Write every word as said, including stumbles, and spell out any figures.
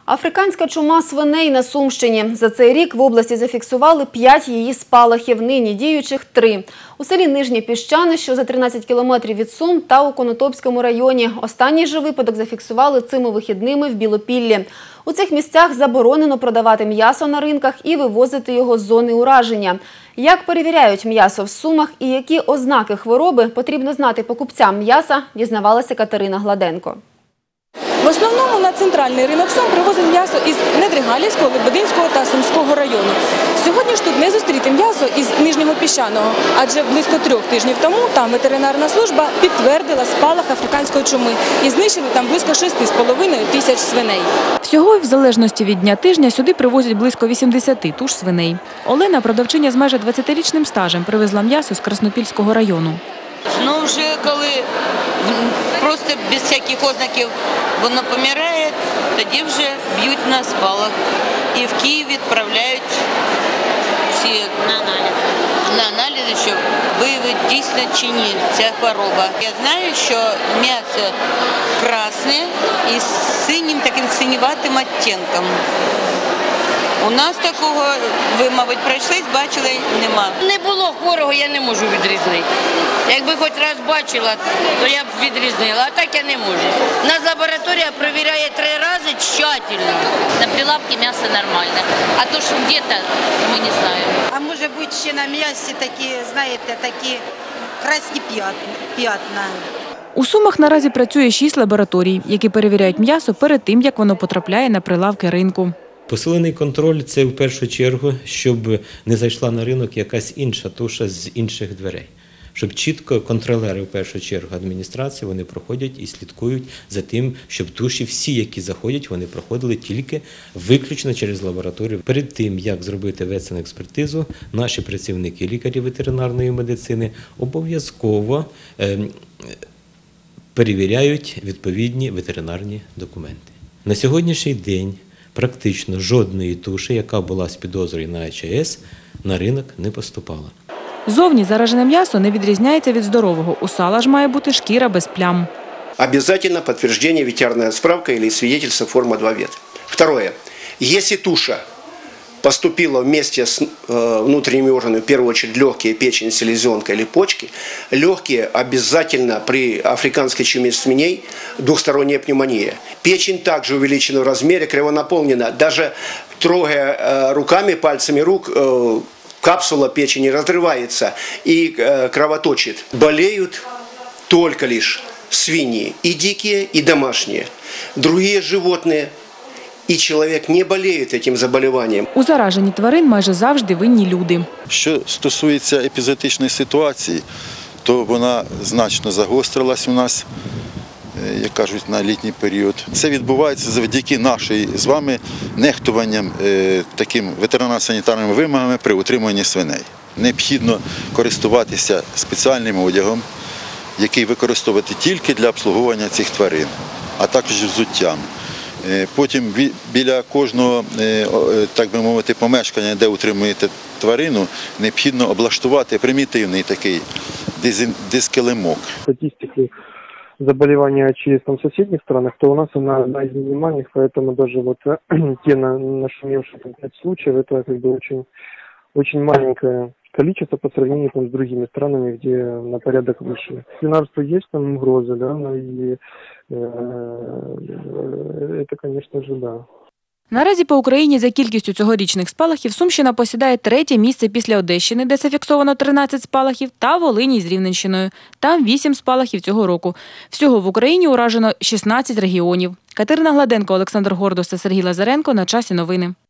Африканська чума свиней на Сумщині. За цей рік в області зафіксували п'ять її спалахів, нині діючих три. У селі Нижнє Піщане, що за тринадцять кілометрів від Сум, та у Конотопському районі. Останній же випадок зафіксували цими вихідними в Білопіллі. У цих місцях заборонено продавати м'ясо на ринках і вивозити його з зони ураження. Як перевіряють м'ясо в Сумах і які ознаки хвороби потрібно знати покупцям м'яса, дізнавалася Катерина Гладенко. В основному на центральний ринок Сум привозять м'ясо із Недригалівського, Лебединського та Сумського району. Сьогодні ж тут не зустріти м'ясо із Нижнього Піщаного, адже близько трьох тижнів тому там ветеринарна служба підтвердила спалах африканської чуми і знищили там близько шести з половиною тисяч свиней. Всього, в залежності від дня тижня, сюди привозять близько вісімдесяти туш свиней. Олена, продавчиня з майже двадцятирічним стажем, привезла м'ясо з Краснопільського району. Ну, вже коли просто без всяких ознаків воно помирає, тоді вже б'ють на спалах. І в Київ відправляють всі на аналізи, на аналізи, щоб виявити дійсно чи ні ця хвороба. Я знаю, що м'ясо красне і з синім таким синіватим відтінком. У нас такого, ви, мабуть, пройшлись, бачили, нема. Не було хворого, я не можу відрізнити. Якби хоч раз бачила, то я б відрізнила, а так я не можу. У нас лабораторія перевіряє три рази тщательно. На прилавке мясо нормально, а то, что где-то, мы не знаем. А може бути ще на м'ясі такі, знаєте, такі красні п'ятна. У Сумах наразі працює шість лабораторій, які перевіряють м'ясо перед тим, як воно потрапляє на прилавки ринку. Посилений контроль – це в першу чергу, щоб не зайшла на ринок якась інша туша з інших дверей. Щоб чітко контролери, в першу чергу адміністрації, вони проходять і слідкують за тим, щоб туші всі, які заходять, вони проходили тільки виключно через лабораторію. Перед тим, як зробити ветсанекспертизу, наші працівники, лікарі ветеринарної медицини обов'язково перевіряють відповідні ветеринарні документи. На сьогоднішній день практично жодної туші, яка була з підозрою на ЕЙ Ес ес, на ринок не поступала. Зовні заражене м'ясо не відрізняється від здорового. У сала ж має бути шкіра без плям. Обязательно подтверждение ветеринарная справка или свидетельство форма два вет. Второе. Если туша поступила вместе с э, внутренними органами, в первую очередь легкие, печень, селезенка или почки, легкие обязательно при африканской чуме свиней двухсторонняя пневмония. Печень также увеличена в размере, кровонаполнена. Даже трогая э, руками, пальцами рук, э, капсула печени разрывается и э, кровоточит. Болеют только лишь свиньи, и дикие, и домашние. Другие животные і чоловік не боліє цим заболіванням. У зараженні тварин майже завжди винні люди. Що стосується епізоотичної ситуації, то вона значно загострилась у нас, як кажуть, на літній період. Це відбувається завдяки нашої з вами нехтуванням таким ветеринарно-санітарними вимогами при утриманні свиней. Необхідно користуватися спеціальним одягом, який використовувати тільки для обслуговування цих тварин, а також взуттям. Потім біля кожного, так би мовити, помешкання, де утримуєте тварину, необхідно облаштувати примітивний такий дискилимок. Статистику заболевания ОЧС в соседних странах, то у нас она одна из минимальных, поэтому даже вот те нашумевшие пять случаев, это как бы очень, очень маленькое количество по сравнению там, с другими странами, где на порядок выше. Свинарство есть там угроза, да, но и э, это, конечно же, да. Наразі по Україні за кількістю цьогорічних спалахів Сумщина посідає третє місце після Одещини, де зафіксовано тринадцять спалахів, та Волині з Рівненщиною. Там вісім спалахів цього року. Всього в Україні уражено шістнадцять регіонів. Катерина Гладенко, Олександр Гордос та Сергій Лазаренко. На часі новини.